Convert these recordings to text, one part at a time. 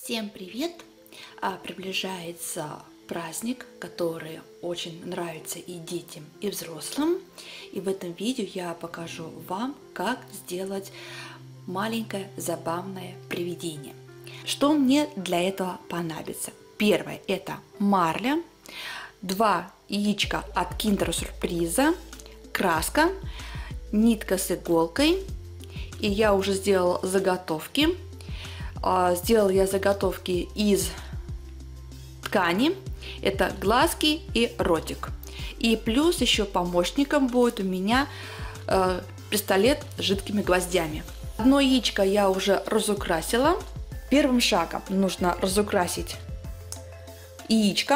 Всем привет! Приближается праздник, который очень нравится и детям, и взрослым. И в этом видео я покажу вам, как сделать маленькое забавное привидение. Что мне для этого понадобится? Первое – это марля, 2 яичка от киндер-сюрприза, краска, нитка с иголкой. И я уже сделала заготовки. Сделала я заготовки из ткани. Это глазки и ротик. И плюс еще помощником будет у меня пистолет с жидкими гвоздями. Одно яичко я уже разукрасила. Первым шагом нужно разукрасить яичко.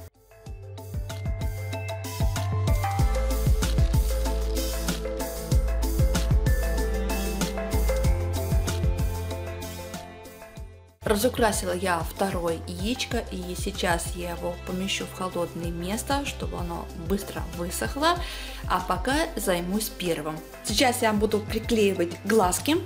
Разукрасила я второе яичко, и сейчас я его помещу в холодное место, чтобы оно быстро высохло, а пока займусь первым. Сейчас я буду приклеивать глазки.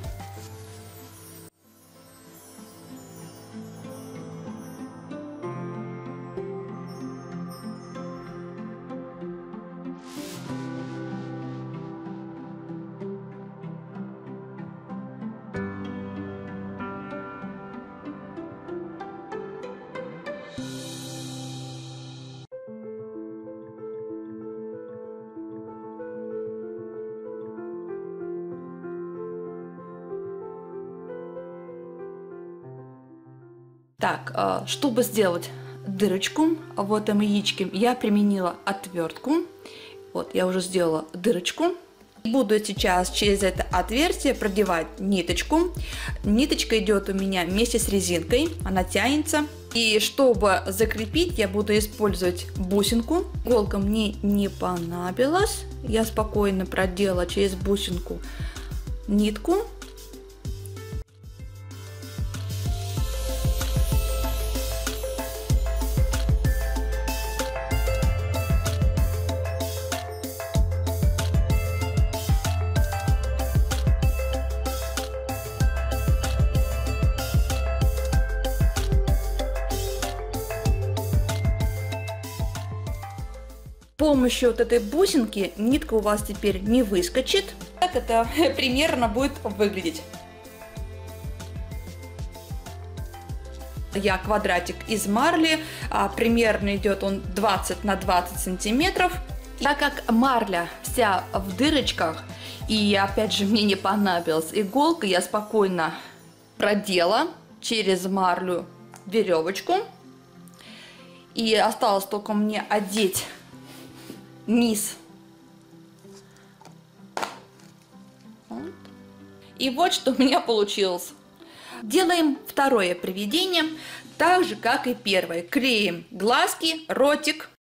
Так, чтобы сделать дырочку в этом яичке, я применила отвертку. Вот, я уже сделала дырочку. Буду сейчас через это отверстие продевать ниточку. Ниточка идет у меня вместе с резинкой, она тянется. И чтобы закрепить, я буду использовать бусинку. Иголка мне не понадобилась. Я спокойно проделала через бусинку нитку. С помощью вот этой бусинки нитка у вас теперь не выскочит. Так это примерно будет выглядеть. Я квадратик из марли, примерно идет он 20 на 20 сантиметров. Так как марля вся в дырочках, и опять же мне не понадобилась иголка, я спокойно продела через марлю веревочку. И осталось только мне одеть низ. Вот. И вот что у меня получилось. Делаем второе привидение, так же как и первое. Клеим глазки, ротик.